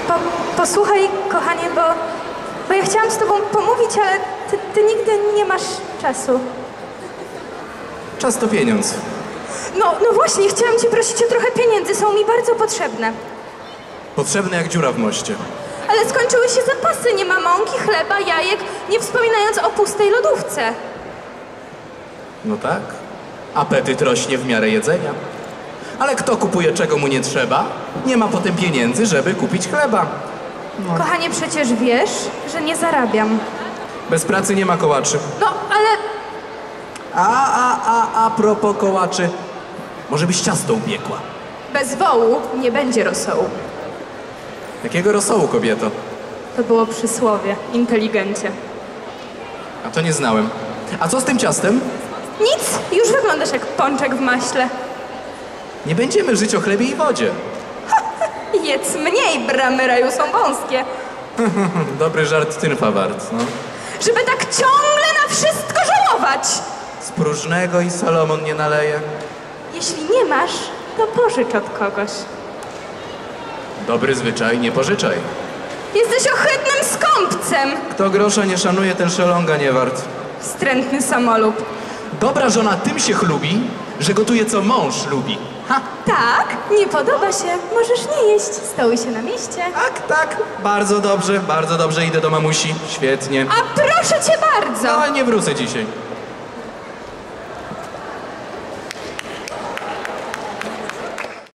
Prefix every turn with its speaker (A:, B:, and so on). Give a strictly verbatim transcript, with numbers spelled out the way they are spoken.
A: Po, posłuchaj, kochanie, bo, bo ja chciałam z tobą pomówić, ale ty, ty nigdy nie masz czasu.
B: Czas to pieniądz.
A: No, no właśnie, chciałam cię prosić o trochę pieniędzy, są mi bardzo potrzebne.
B: Potrzebny jak dziura w moście.
A: Ale skończyły się zapasy, nie ma mąki, chleba, jajek, nie wspominając o pustej lodówce.
B: No tak. Apetyt rośnie w miarę jedzenia. Ale kto kupuje czego mu nie trzeba, nie ma potem pieniędzy, żeby kupić chleba. No.
A: Kochanie, przecież wiesz, że nie zarabiam.
B: Bez pracy nie ma kołaczy.
A: No, ale...
B: A, a, a, a propos kołaczy, może byś ciasto upiekła?
A: Bez wołu nie będzie rosołu.
B: Jakiego rosołu, kobieto?
A: To było przysłowie, inteligencie.
B: A to nie znałem. A co z tym ciastem?
A: Nic, już wyglądasz jak pączek w maśle.
B: Nie będziemy żyć o chlebie i wodzie.
A: Jedz mniej, bramy raju są wąskie.
B: Dobry żart tynfa wart, no.
A: Żeby tak ciągle na wszystko żałować.
B: Z próżnego i Salomon nie naleje.
A: Jeśli nie masz, to pożycz od kogoś.
B: Dobry zwyczaj, nie pożyczaj.
A: Jesteś ohydnym skąpcem.
B: Kto grosza nie szanuje, ten szelonga nie wart.
A: Wstrętny samolub.
B: Dobra żona tym się chlubi, że gotuje co mąż lubi. Ha!
A: Tak? Nie podoba się. Możesz nie jeść. Stołuj się na mieście.
B: Tak, tak. Bardzo dobrze, bardzo dobrze. Idę do mamusi. Świetnie.
A: A proszę cię bardzo.
B: Ale nie wrócę dzisiaj.